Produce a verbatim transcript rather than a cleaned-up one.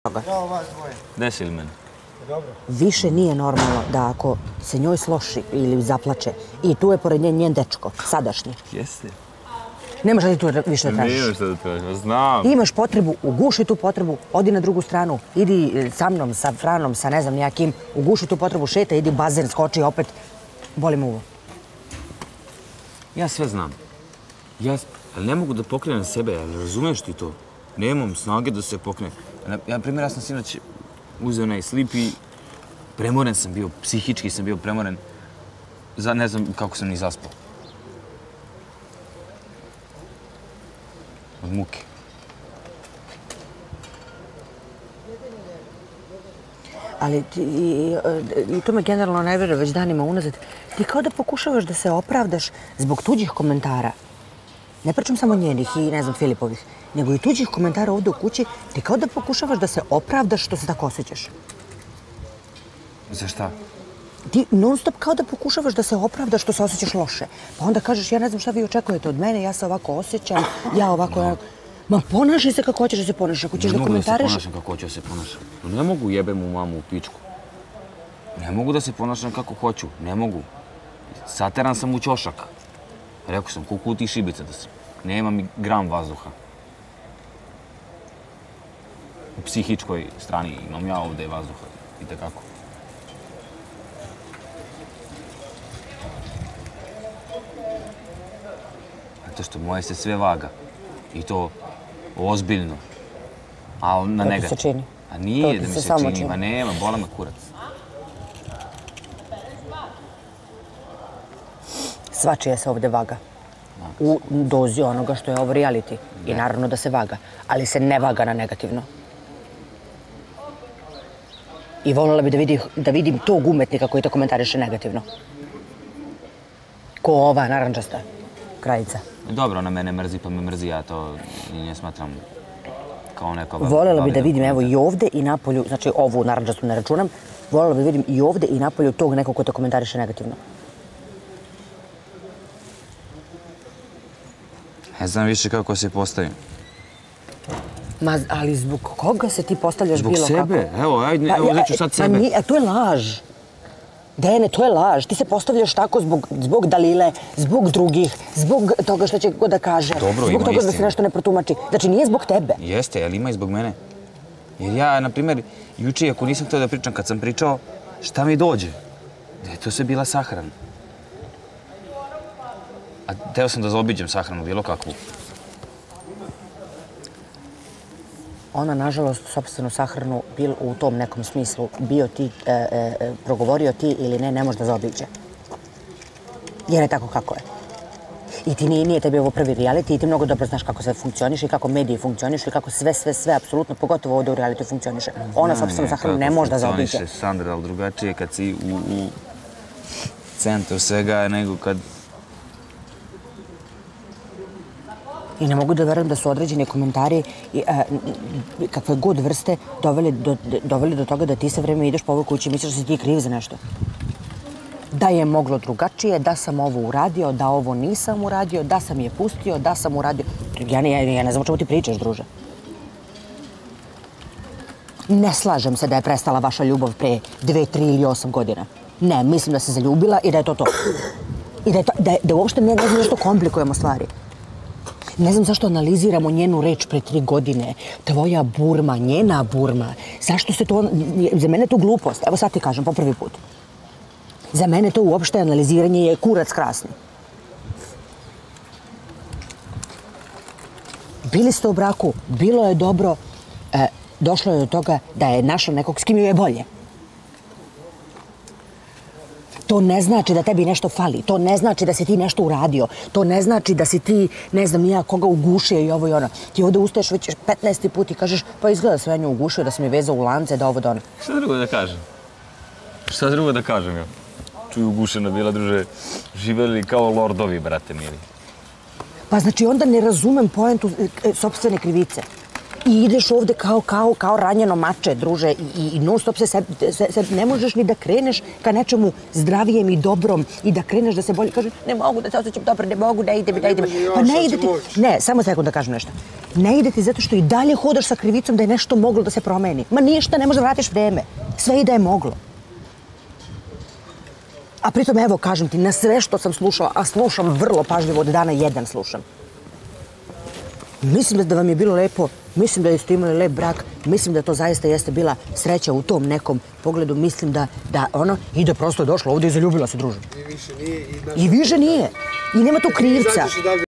Gde si ili meni? Više nije normalno da ako se njoj sloši ili zaplače i tu je pored nje njen dečko, sadašnji. Jeste. Nemaš da ti tu više da tražiš. Nemaš da tražiš, znam. Imaš potrebu, uguši tu potrebu, odi na drugu stranu, idi sa mnom, sa Franom, sa ne znam nijakim, uguši tu potrebu, šeta, idi u bazen, skoči, opet boli me uvo. Ja sve znam. Ja, ali ne mogu da pokrenem sebe, ali razumeš ti to? Nemam snage da se pokrenem. Ja, na primjer, ja sam sinoć uzeo onaj slip i premoren sam bio, psihički sam bio premoren. Za ne znam kako sam ni zaspao. Od muke. Ali ti, i, i to me generalno nervira već danima unazad. Ti kao da pokušavaš da se opravdaš zbog tuđih komentara. Ne pričam samo njenih i, ne znam, Filipovih, nego i tuđih komentara ovdje u kući. Ti kao da pokušavaš da se opravdaš što se tako osjećaš. Za šta? Ti non stop kao da pokušavaš da se opravdaš što se osjećaš loše. Pa onda kažeš, ja ne znam šta vi očekujete od mene, ja se ovako osjećam, ja ovako... No. Ma ponašaj se kako hoćeš da se ponašaš. Ako ćeš da komentariš... Ne mogu da se ponašam kako hoću da se ponašam. Ne mogu jebem u mamu u pičku. Ne mogu da se ponašam kako hoću. Ne mogu. Sateran sam u ćošak. Rekao sam, kukuti i šibica da sam. Nema mi gram vazduha. U psihičkoj strani imam ja ovdje vazduha. I tekako. Zato što moje se sve vaga. I to ozbiljno. A na negativ. To ti se čini? A nije da mi se čini, ma nema, bola me kurac. Svačije se ovdje vaga. U dozi onoga što je ovo reality. I naravno da se vaga. Ali se ne vaga na negativno. I voljela bi da, vidi, da vidim tog umetnika koji to komentariše negativno. Ko ova narančasta krajica. Dobro, ona mene mrzi, pa me mrzi, ja to ne smatram kao neko... Voljela bi da vidim evo i ovdje i napolju, znači ovu narančastu ne računam, voljela bi da vidim i ovdje i napolju tog nekog ko to komentariše negativno. Ne znam više kako se postavim. Ma, ali zbog koga se ti postavljaš zbog bilo kako? Zbog sebe, evo, ajde, pa, evo, neću sad sebe. Pa nije, to je laž. Dene, to je laž. Ti se postavljaš tako zbog, zbog Dalile, zbog drugih, zbog toga što će god da kaže. Dobro, zbog toga da se nešto ne protumači. Znači, nije zbog tebe. Jeste, ali ima i zbog mene. Jer ja, na primjer, juče, ako nisam htio da pričam, kad sam pričao, šta mi dođe? Da je to sve bila sahrana. A teo sam da zaobiđem sahranu, bilo kakvu. Ona, nažalost, sopstvenu sahranu bil u tom nekom smislu bio ti, e, e, progovorio ti ili ne, ne može da zaobiđe. Jer je tako kako je. I ti nije, nije tebi ovo prvi reality i ti mnogo dobro znaš kako sve funkcioniše i kako mediji funkcionišu i kako sve, sve, sve, apsolutno, pogotovo ovdje u reality funkcioniše. Ona sopstvenu sahranu ne može da zaobiđe. Funkcioniše, Sandra, ali drugačije kad si u, u centru svega nego kad... I ne mogu da verujem da su određeni komentari i, a, kakve god vrste doveli do, doveli do toga da ti sve vreme ideš po ovoj kući i misliš da si ti kriv za nešto. Da je moglo drugačije, da sam ovo uradio, da ovo nisam uradio, da sam je pustio, da sam uradio. Ja ne, ja, ja ne znam o čemu ti pričaš, druže. Ne slažem se da je prestala vaša ljubav pre dve, tri ili osam godina. Ne, mislim da se zaljubila i da je to to. I da, je to, da, je, da uopšte ne, ne znam nešto komplikujemo stvari. Ne znam zašto analiziramo njenu reč pre tri godine. Tvoja Burma, njena Burma. Zašto se to... Za mene je to glupost. Evo sad ti kažem, po prvi put. Za mene to uopšte analiziranje je kurac krasni. Bili ste u braku, bilo je dobro, e, došlo je do toga da je našla nekog s kim joj je bolje. To ne znači da tebi nešto fali, to ne znači da si ti nešto uradio, to ne znači da si ti, ne znam, nija koga ugušio i ovo i ono. Ti ovdje ustaješ već petnaesti put i kažeš, pa izgleda sve nju ugušio, da sam je vezao u lance, da ovo da ono. Šta drugo da kažem? Šta drugo da kažem, ja? Čuj, ugušena bila, druže, živeli kao lordovi, brate mili. Pa znači onda ne razumem poentu e, sopstvene krivice. I I ideš ovde kao, kao, kao ranjeno mače, druže, i, i non stop se, se, se, se ne možeš ni da kreneš ka nečemu zdravijem i dobrom i da kreneš da se bolje, kaže, ne mogu da se osjećam dobro, ne mogu, ne ide mi, ne ide mi. Pa ne ide ti, ne, samo sekund da kažem nešto. Ne ide ti zato što i dalje hodaš sa krivicom da je nešto moglo da se promeni. Ma ništa, ne možeš da vratiš vreme. Sve i da je moglo. A pritom, evo, kažem ti, na sve što sam slušala, a slušam vrlo pažljivo, od dana jedan slušam. Mislim da vam je bilo lepo, mislim da ste imali lep brak, mislim da to zaista jeste bila sreća u tom nekom pogledu, mislim da, da ono, i da prosto je došla ovdje i zaljubila se, druže. I više nije. I više nije. I nema tu krivca.